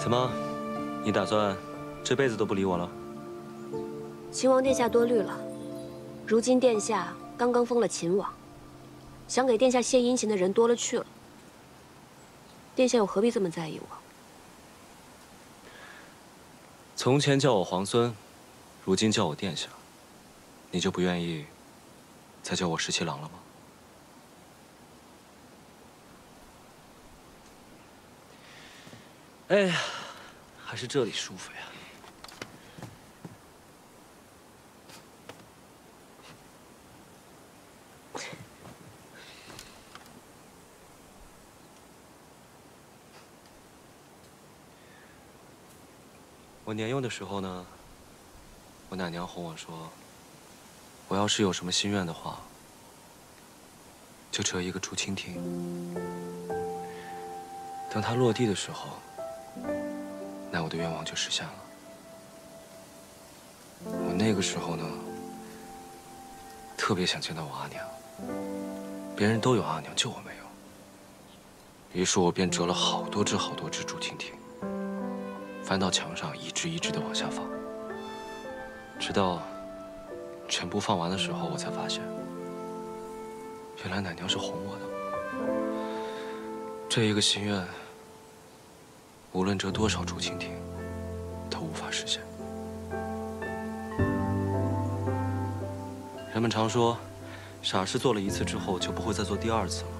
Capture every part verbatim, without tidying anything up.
怎么，你打算这辈子都不理我了？ 秦王殿下多虑了。如今殿下刚刚封了秦王，想给殿下献殷勤的人多了去了。殿下又何必这么在意我？ 从前叫我皇孙，如今叫我殿下，你就不愿意再叫我十七郎了吗？ 哎呀，还是这里舒服呀！我年幼的时候呢，我奶娘哄我说，我要是有什么心愿的话，就折一个竹蜻蜓。等它落地的时候。 那我的愿望就实现了。我那个时候呢，特别想见到我阿娘。别人都有阿娘，就我没有。于是我便折了好多只好多只竹蜻蜓，翻到墙上，一只一只的往下放。直到全部放完的时候，我才发现，原来奶娘是哄我的。这一个心愿。 无论折多少竹蜻蜓，都无法实现。人们常说，傻事做了一次之后，就不会再做第二次了。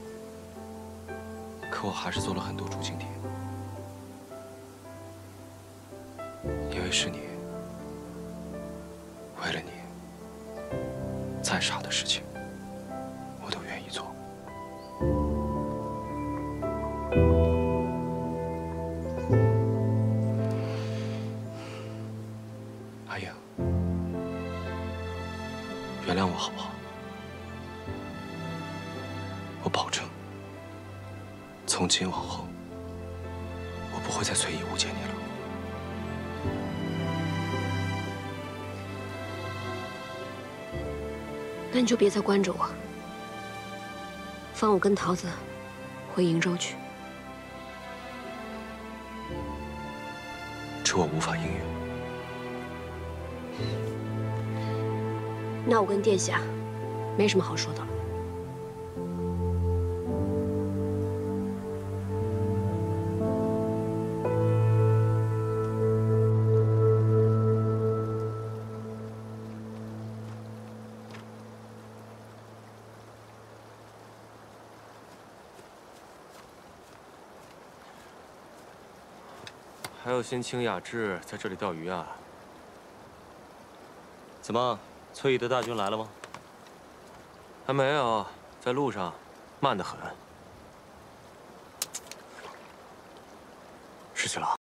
可我还是做了很多竹蜻蜓，因为是你，为了你，再傻的事情，我都愿意做。 阿英，原谅我好不好？我保证，从今往后，我不会再随意误解你了。 那你就别再关着我，放我跟桃子回瀛州去。 这我无法应允。 那我跟殿下没什么好说的了。 还有新清雅致在这里钓鱼啊？ 怎么？ 崔乙的大军来了吗？ 还没有，在路上，慢得很。十七郎，